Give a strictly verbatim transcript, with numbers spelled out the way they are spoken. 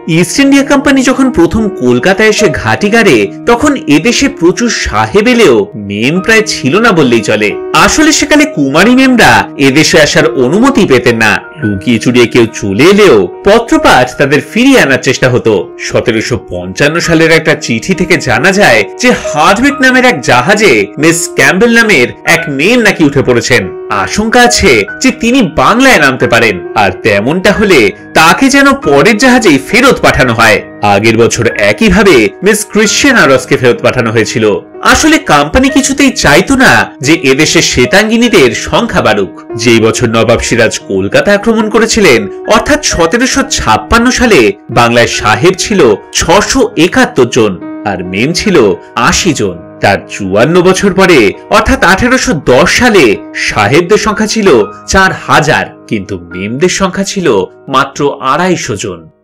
East India company যখন প্রথম কলকাতায় এসে ঘাঁটি গাড়ে তখন এদেশে প্রচুর সাহেব এলেও মেম প্রায় ছিল না বললেই চলে। আসলে সেকালে কুমারী মেমরা এদেশে আসার অনুমতি পেতেন না। লুকিয়ে চুরিয়ে কেউ চলে এলেও পত্রপাঠ তাদের ফিরিয়ে আনার চেষ্টা হতো। সতেরোশো পঞ্চান্ন সালের একটা চিঠি থেকে জানা যায় যে হার্ডউইক নামের এক জাহাজে মিস ক্যাম্বেল নামের এক মেম নাকি উঠে পড়েছেন। আশঙ্কা আছে যে তিনি বাংলায় নামতে পারেন, আর তেমনটা হলে তাকে যেন পরের জাহাজেই ফেরত পাঠানো হয়। আগের বছর একইভাবে মিস ক্রিশ্চিয়ান আরসকে ফেরত পাঠানো হয়েছিল। আসলে কোম্পানি কিছুতেই চাইতো না যে এদেশে শ্বেতাঙ্গিনীদের সংখ্যা বাড়ুক। যেই বছর নবাব সিরাজ কলকাতা আক্রমণ করেছিলেন অর্থাৎ সতেরোশো ছাপ্পান্ন সালে বাংলায় সাহেব ছিল ছশো একাত্তর জন আর মেম ছিল আশি জন। তার চুয়ান্ন বছর পরে অর্থাৎ আঠারোশো দশ সালে সাহেবদের সংখ্যা ছিল চার হাজার, কিন্তু মেমদের সংখ্যা ছিল মাত্র আড়াইশো জন।